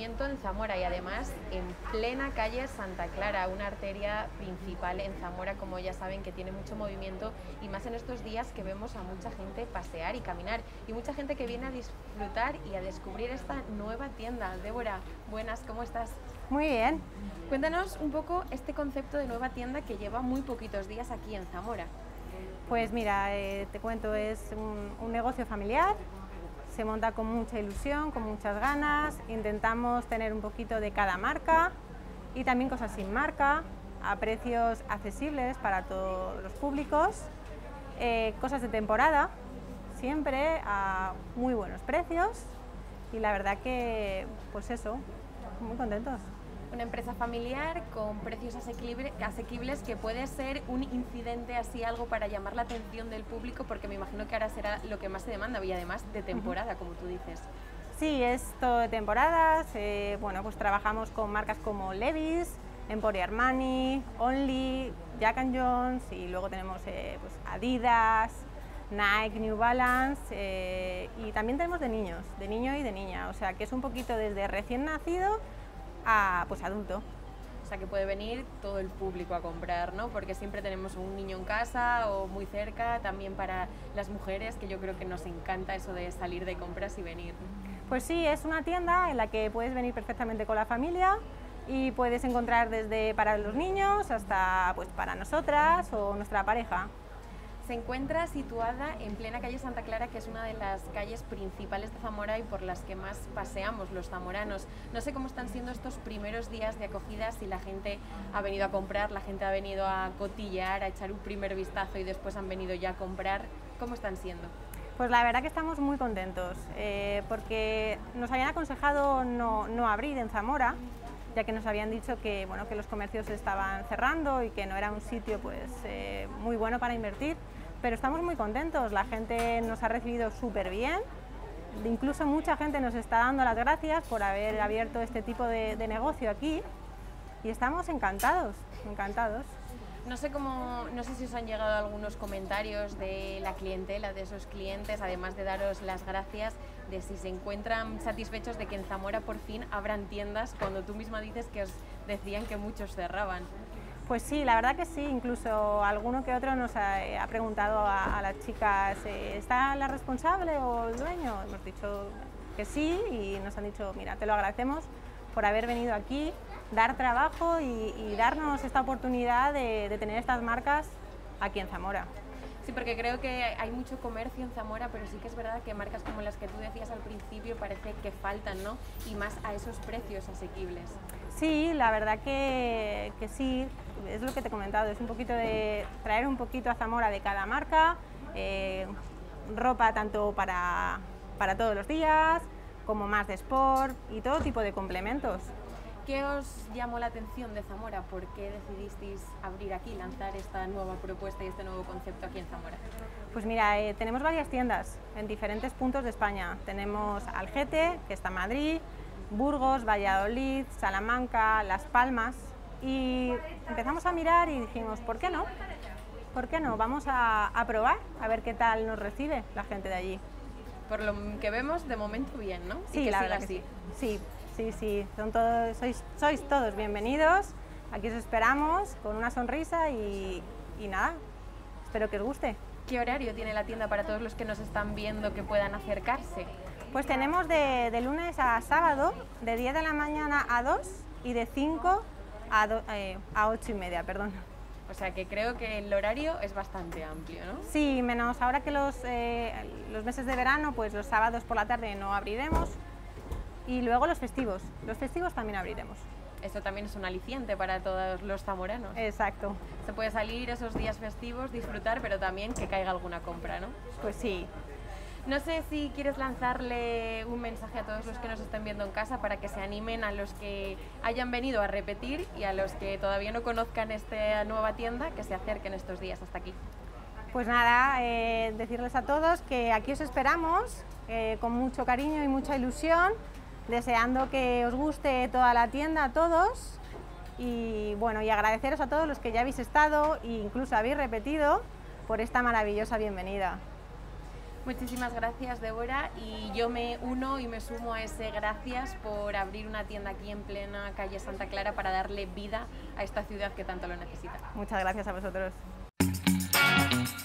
momento en Zamora y además en plena calle Santa Clara, una arteria principal en Zamora, como ya saben, que tiene mucho movimiento y más en estos días que vemos a mucha gente pasear y caminar y mucha gente que viene a disfrutar y a descubrir esta nueva tienda. Débora, buenas, ¿cómo estás? Muy bien. Cuéntanos un poco este concepto de nueva tienda que lleva muy poquitos días aquí en Zamora. Pues mira, te cuento, es un negocio familiar, se monta con mucha ilusión, con muchas ganas, intentamos tener un poquito de cada marca y también cosas sin marca, a precios accesibles para todos los públicos, cosas de temporada, siempre a muy buenos precios y la verdad que, pues eso, muy contentos. Una empresa familiar con precios asequibles que puede ser un incidente así, algo para llamar la atención del público, porque me imagino que ahora será lo que más se demanda y además de temporada, como tú dices. Sí, es todo de temporadas. Bueno, pues trabajamos con marcas como Levi's, Emporio Armani, Only, Jack & Jones y luego tenemos pues Adidas, Nike, New Balance y también tenemos de niños, de niño y de niña, o sea que es un poquito desde recién nacido a pues adulto. O sea que puede venir todo el público a comprar, ¿no? Porque siempre tenemos un niño en casa o muy cerca, también para las mujeres, que yo creo que nos encanta eso de salir de compras y venir. Pues sí, es una tienda en la que puedes venir perfectamente con la familia y puedes encontrar desde para los niños hasta pues para nosotras o nuestra pareja. Se encuentra situada en plena calle Santa Clara, que es una de las calles principales de Zamora y por las que más paseamos los zamoranos. No sé cómo están siendo estos primeros días de acogida, si la gente ha venido a comprar, la gente ha venido a cotillear, a echar un primer vistazo y después han venido ya a comprar. ¿Cómo están siendo? Pues la verdad que estamos muy contentos, porque nos habían aconsejado no abrir en Zamora, ya que nos habían dicho que, bueno, que los comercios estaban cerrando y que no era un sitio pues, muy bueno para invertir. Pero estamos muy contentos, la gente nos ha recibido súper bien, incluso mucha gente nos está dando las gracias por haber abierto este tipo de negocio aquí y estamos encantados, encantados. No sé si os han llegado algunos comentarios de la clientela, de esos clientes, además de daros las gracias, de si se encuentran satisfechos de que en Zamora por fin abran tiendas, cuando tú misma dices que os decían que muchos cerraban. Pues sí, la verdad que sí, incluso alguno que otro nos ha preguntado a las chicas, ¿está la responsable o el dueño? Hemos dicho que sí y nos han dicho, mira, te lo agradecemos por haber venido aquí, dar trabajo y darnos esta oportunidad de tener estas marcas aquí en Zamora. Sí, porque creo que hay mucho comercio en Zamora, pero sí que es verdad que marcas como las que tú decías al principio parece que faltan, ¿no? Y más a esos precios asequibles. Sí, la verdad que sí, es lo que te he comentado, es un poquito de traer un poquito a Zamora de cada marca, ropa tanto para todos los días, como más de sport y todo tipo de complementos. ¿Qué os llamó la atención de Zamora? ¿Por qué decidisteis abrir aquí, lanzar esta nueva propuesta y este nuevo concepto aquí en Zamora? Pues mira, tenemos varias tiendas en diferentes puntos de España. Tenemos Algete, que está en Madrid, Burgos, Valladolid, Salamanca, Las Palmas y empezamos a mirar y dijimos, ¿por qué no? ¿Por qué no? Vamos a probar, a ver qué tal nos recibe la gente de allí. Por lo que vemos, de momento bien, ¿no? Sí, la verdad que sí. Sí, sois todos bienvenidos, aquí os esperamos con una sonrisa y nada, espero que os guste. ¿Qué horario tiene la tienda para todos los que nos están viendo que puedan acercarse? Pues tenemos de lunes a sábado, de 10 de la mañana a 2 y de 5 a 8 y media, perdón. O sea que creo que el horario es bastante amplio, ¿no? Sí, menos ahora que los meses de verano, pues los sábados por la tarde no abriremos y luego los festivos también abriremos. Esto también es un aliciente para todos los zamoranos. Exacto. Se puede salir esos días festivos, disfrutar, pero también que caiga alguna compra, ¿no? Pues sí. No sé si quieres lanzarle un mensaje a todos los que nos estén viendo en casa para que se animen, a los que hayan venido a repetir y a los que todavía no conozcan esta nueva tienda, que se acerquen estos días hasta aquí. Pues nada, decirles a todos que aquí os esperamos con mucho cariño y mucha ilusión, deseando que os guste toda la tienda a todos y bueno, y agradeceros a todos los que ya habéis estado e incluso habéis repetido por esta maravillosa bienvenida. Muchísimas gracias, Débora, y yo me uno y me sumo a ese gracias por abrir una tienda aquí en plena calle Santa Clara para darle vida a esta ciudad que tanto lo necesita. Muchas gracias a vosotros.